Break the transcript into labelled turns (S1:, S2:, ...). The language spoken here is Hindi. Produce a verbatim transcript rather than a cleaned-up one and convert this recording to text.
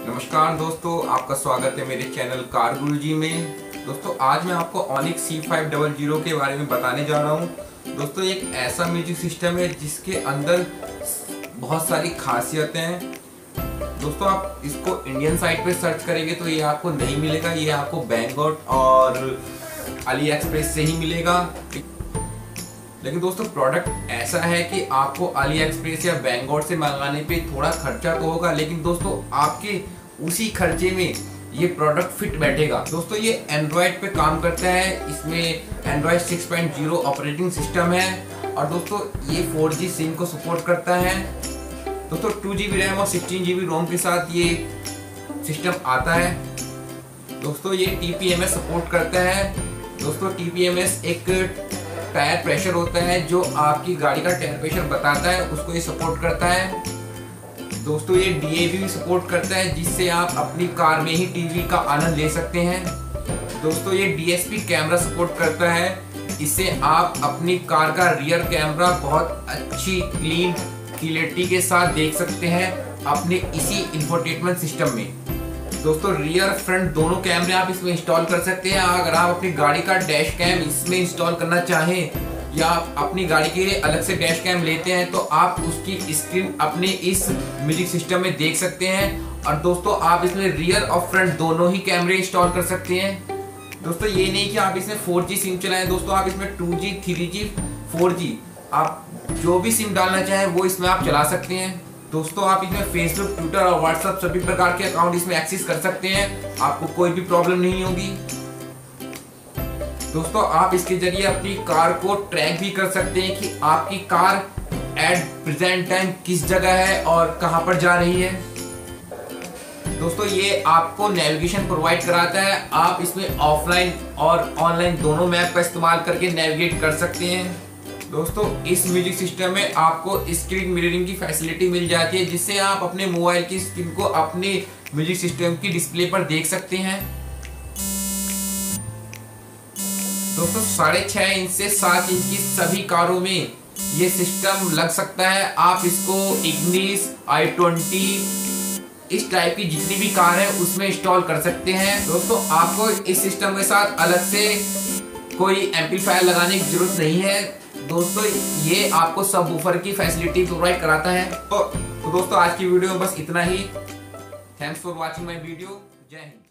S1: नमस्कार दोस्तों, आपका स्वागत है मेरे चैनल कार गुरुजी में। दोस्तों आज मैं आपको Onix C five double zero के बारे में बताने जा रहा हूँ। दोस्तों एक ऐसा म्यूजिक सिस्टम है जिसके अंदर बहुत सारी खासियतें हैं। दोस्तों आप इसको इंडियन साइट पे सर्च करेंगे तो ये आपको नहीं मिलेगा, ये आपको बैंगलोर और अली एक्सप्रेस से ही मिलेगा। लेकिन दोस्तों प्रोडक्ट ऐसा है कि आपको अली एक्सप्रेस या बैंगलोर से मंगाने पे थोड़ा खर्चा तो होगा, लेकिन दोस्तों आपके उसी खर्चे में ये प्रोडक्ट फिट बैठेगा। दोस्तों ये एंड्रॉयड पे काम करता है, इसमें Android six point zero operating system है और दोस्तों ये फोर जी सिम को सपोर्ट करता है। दोस्तों टू जी बी रैम और सिक्सटीन जी बी रोम के साथ ये सिस्टम आता है। दोस्तों ये T P M S support करता है। दोस्तों टी पी एम एस एक टायर प्रेशर होता है जो आपकी गाड़ी का टायर प्रेशर बताता है, उसको ये सपोर्ट करता है। दोस्तों ये डी ए वी भी सपोर्ट करता है जिससे आप अपनी कार में ही टीवी का आनंद ले सकते हैं। दोस्तों ये D S P camera support करता है, इससे आप अपनी कार का रियर कैमरा बहुत अच्छी क्लीन क्लियरिटी के साथ देख सकते हैं अपने इसी इंफोटेनमेंट सिस्टम में। दोस्तों रियर फ्रंट दोनों कैमरे आप इसमें इंस्टॉल कर सकते हैं। अगर आप अपनी गाड़ी का डैश कैम इसमें इंस्टॉल करना चाहें या आप अपनी गाड़ी के लिए अलग से डैश कैम लेते हैं तो आप उसकी स्क्रीन अपने इस म्यूजिक सिस्टम में देख सकते हैं। और दोस्तों आप इसमें रियर और फ्रंट दोनों ही कैमरे इंस्टॉल कर सकते हैं। दोस्तों ये नहीं कि आप इसमें फोर जी सिम चलाएं, दोस्तों आप इसमें two G, three G, four G आप जो भी सिम डालना चाहें वो इसमें आप चला सकते हैं। दोस्तों आप इसमें फेसबुक, ट्विटर और व्हाट्सएप सभी प्रकार के अकाउंट इसमें एक्सेस कर सकते हैं, आपको कोई भी प्रॉब्लम नहीं होगी। दोस्तों आप इसके जरिए अपनी कार को ट्रैक भी कर सकते हैं कि आपकी कार एट प्रेजेंट टाइम किस जगह है और कहां पर जा रही है। दोस्तों ये आपको नेविगेशन प्रोवाइड कराता है, आप इसमें ऑफलाइन और ऑनलाइन दोनों मैप का इस्तेमाल करके नेविगेट कर सकते हैं। दोस्तों इस म्यूजिक सिस्टम में आपको स्क्रीन मिररिंग की फैसिलिटी मिल जाती है जिससे आप अपने मोबाइल की स्क्रीन को अपने म्यूजिक सिस्टम की डिस्प्ले पर देख सकते हैं। दोस्तों साढ़े छह इंच से सात इंच की सभी कारों में ये सिस्टम लग सकता है। आप इसको इग्निस, आई ट्वेंटी इस टाइप की जितनी भी कार है उसमें इंस्टॉल कर सकते हैं। दोस्तों आपको इस सिस्टम के साथ अलग से कोई एम्पलीफायर लगाने की जरूरत नहीं है। दोस्तों ये आपको सब वूफर की फैसिलिटी प्रोवाइड कराता है। तो, तो दोस्तों आज की वीडियो में बस इतना ही। Thanks for watching my video. जय हिंद।